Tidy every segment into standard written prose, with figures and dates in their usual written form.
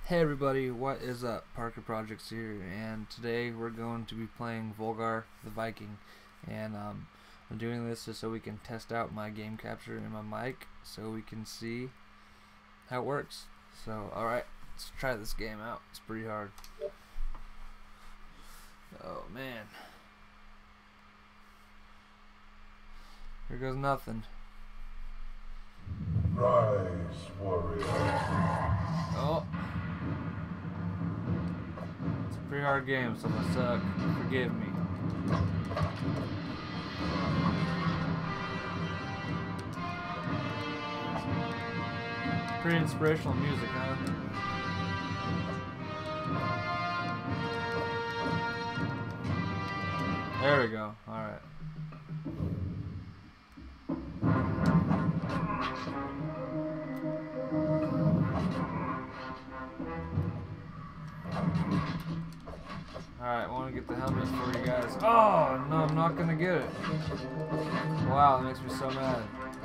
Hey everybody, what is up? Parker Projects here, and today we're going to be playing Volgar the Viking, and I'm doing this just so we can test out my game capture and my mic so we can see how it works. So alright, let's try this game out. It's pretty hard. Oh man. Here goes nothing. Rise, warrior. Oh. It's a pretty hard game, so if I suck, forgive me. Pretty inspirational music, huh? There we go. Alright. Alright, I want to get the helmets for you guys. Oh, no, I'm not going to get it. Wow, that makes me so mad.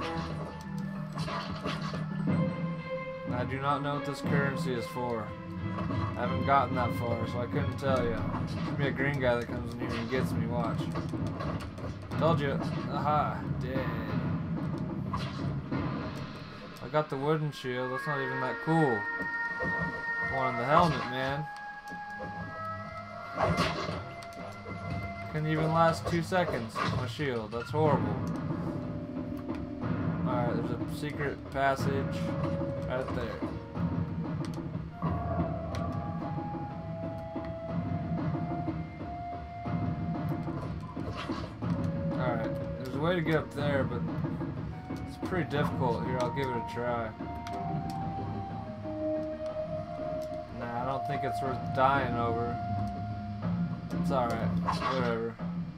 I do not know what this currency is for. I haven't gotten that far, so I couldn't tell you. There's be a green guy that comes in here and gets me, watch. Told you. Aha, dead. I got the wooden shield, that's not even that cool. I wanted the helmet, man. Couldn't even last 2 seconds with my shield. That's horrible. Alright, there's a secret passage right there. Alright, there's a way to get up there, but it's pretty difficult. Here, I'll give it a try. Nah, I don't think it's worth dying over. It's alright, whatever.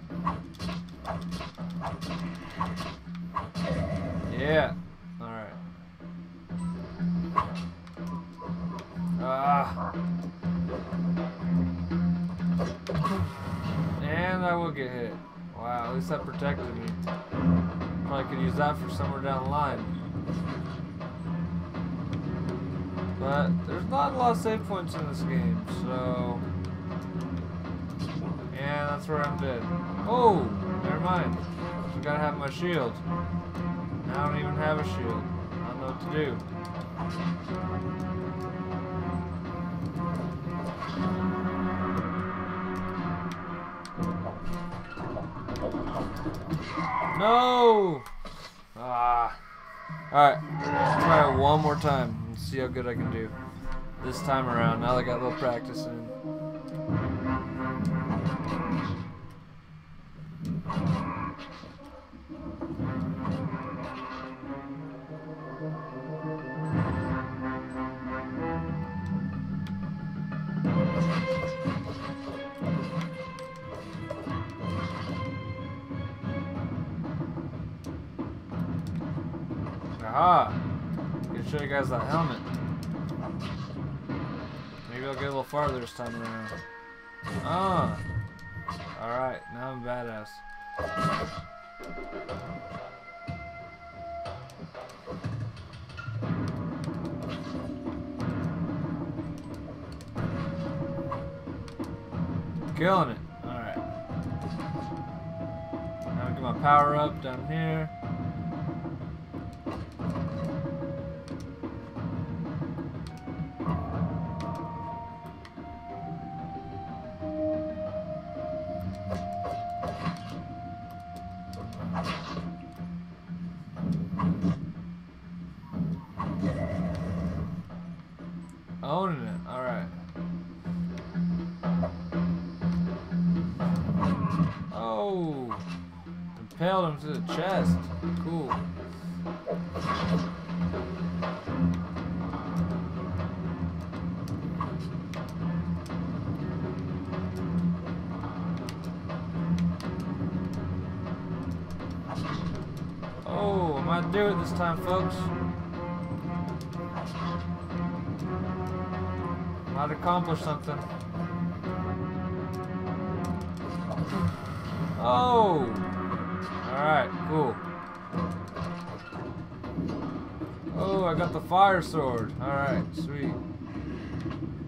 Yeah, alright. And I will get hit. Wow, at least that protected me. Probably could use that for somewhere down the line. But there's not a lot of save points in this game, so... And that's where I'm dead. Oh, never mind. I gotta have my shield. I don't even have a shield. I don't know what to do. No! Ah. Alright, let's try it one more time and see how good I can do. This time around, now that I got a little practice in. Aha! Gonna show you guys that helmet. Maybe I'll get a little farther this time around. Ah! Alright, now I'm badass. Killing it. Alright. Now I get my power up down here. Owning it, alright. Oh! Impaled him to the chest. Cool. Oh, I might do it this time, folks. Might accomplish something. Oh! Alright, cool. Oh, I got the fire sword. Alright, sweet.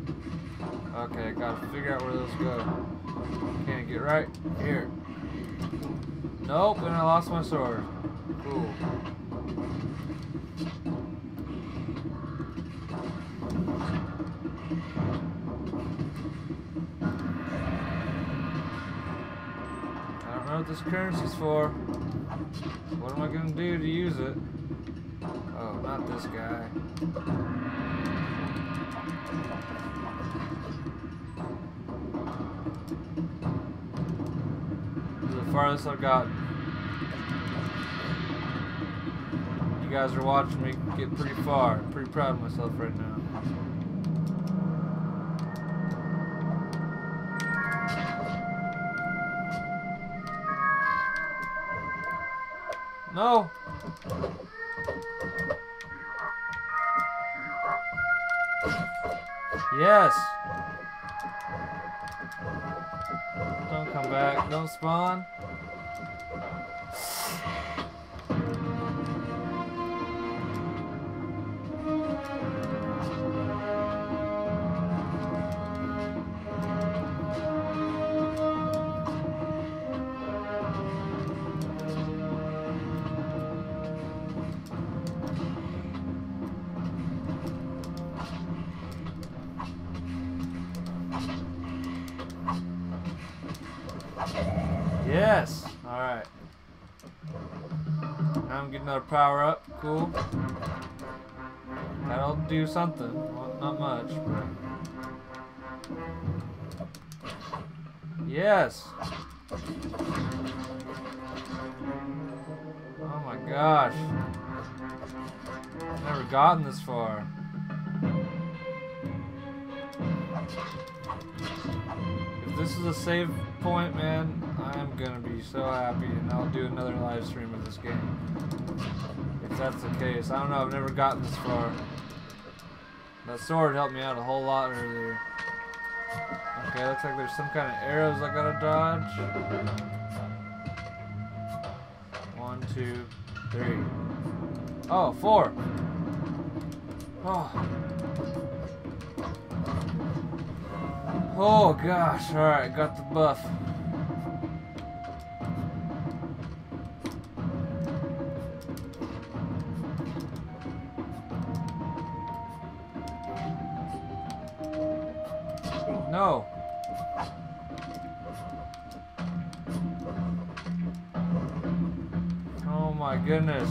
Okay, gotta figure out where those go. Can I get right here? Nope, and I lost my sword. Cool. I don't know what this currency's for. What am I gonna do to use it? Oh, not this guy. This is the farthest I've gotten. You guys are watching me get pretty far. I'm pretty proud of myself right now. No! Yes! Don't come back. Don't spawn. Yes! Alright. Now I'm getting another power up. Cool. That'll do something. Well, not much, but... Yes! Oh my gosh. I've never gotten this far. If this is a save point, man, I'm gonna be so happy, and I'll do another live stream of this game. If that's the case. I don't know, I've never gotten this far. That sword helped me out a whole lot earlier. Okay, looks like there's some kind of arrows I gotta dodge. 1, 2, 3. Oh, 4. Oh. Oh gosh, alright, got the buff. No. Oh my goodness.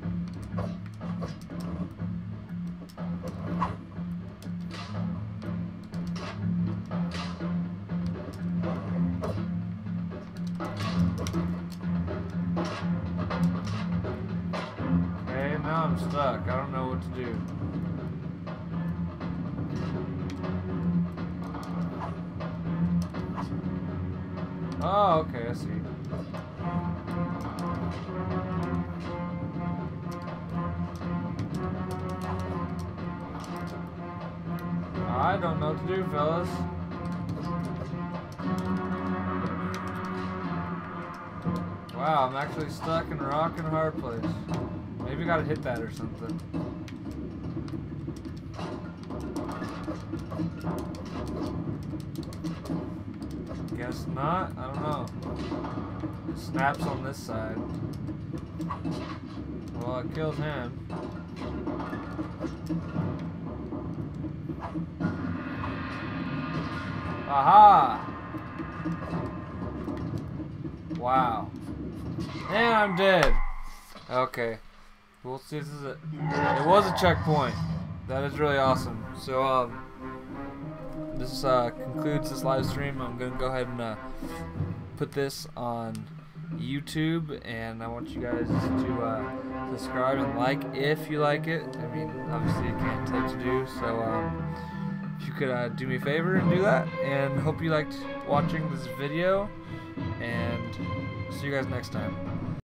Okay, now I'm stuck. I don't know what to do. Oh, okay, I see. I don't know what to do, fellas. Wow, I'm actually stuck in a rock and a hard place. Maybe I gotta hit that or something. Guess not. I don't know. It snaps on this side. Well, it kills him. Aha! Wow. And I'm dead. Okay. We'll see. This is it. It was a checkpoint. That is really awesome. So, this concludes this live stream. I'm gonna go ahead and put this on YouTube, and I want you guys to subscribe and like if you like it. I mean, obviously it can't take to do, so if you could do me a favor and do that, and hope you liked watching this video, and see you guys next time.